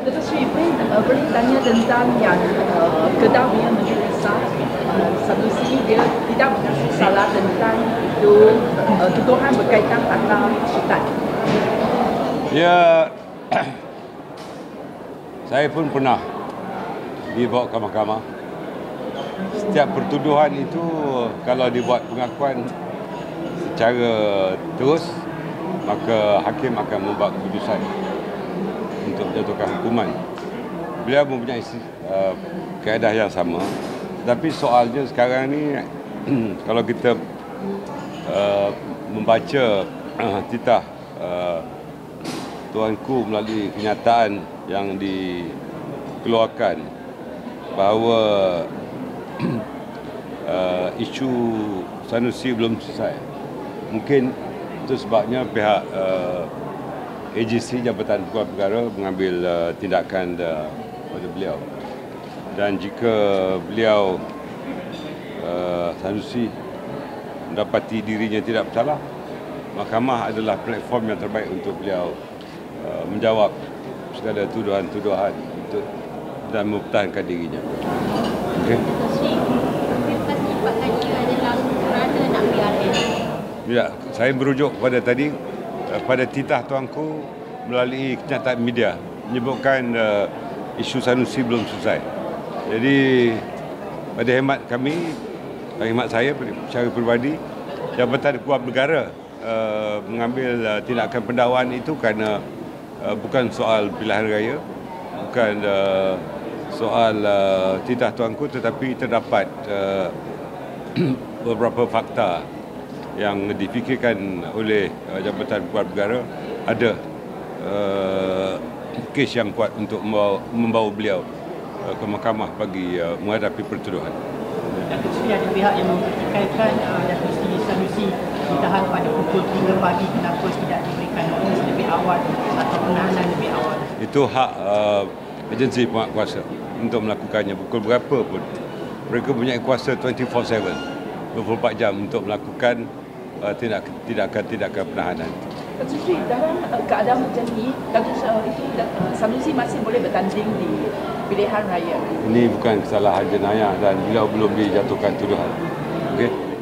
Datuk Seri, boleh tanya tentang yang Kedah punya Menteri Besar Sanusi dia tidak mengaku salah tentang itu tuduhan berkaitan tentang hutan. Ya, saya pun pernah dibawa ke mahkamah. Setiap pertuduhan itu kalau dibuat pengakuan secara terus, maka hakim akan membuat keputusan untuk menjatuhkan hukuman. Beliau mempunyai kaedah yang sama. Tapi soalnya sekarang ni, kalau kita membaca titah Tuanku melalui kenyataan yang dikeluarkan bahawa isu Sanusi belum selesai. Mungkin itu sebabnya pihak agensi Jabatan Pegawai Negara mengambil tindakan pada beliau. Dan jika beliau Sanusi mendapati dirinya tidak bersalah, mahkamah adalah platform yang terbaik untuk beliau menjawab segala tuduhan-tuduhan dan mempertahankan dirinya. Okey. Ya, saya merujuk pada tadi pada titah tuanku melalui kenyataan media menyebutkan isu Sanusi belum selesai. Jadi pada hemat kami, pada hemat saya secara peribadi, Jabatan Pegawai Negara mengambil tindakan pendakwaan itu kerana bukan soal pilihan raya, bukan soal titah tuanku, tetapi terdapat beberapa fakta yang difikirkan oleh Jabatan Pegawai Negara ada kes yang kuat untuk membawa beliau ke mahkamah bagi menghadapi pertuduhan. Datuk Seri, ada pihak yang mempertikaikan Datuk Seri Sanusi ditahan pada pukul 3 pagi, kenapa tidak diberikan notis lebih awal atau penahanan lebih awal? Itu hak agensi penguatkuasa untuk melakukannya pukul berapa pun. Mereka punya kuasa 24/7, 24 jam untuk melakukan tindakan penahanan. Datuk Seri, dalam keadaan macam ini, Sanusi masih boleh bertanding di pilihan raya. Ini bukan kesalahan jenayah dan beliau belum dijatuhkan tuduhan. Okey.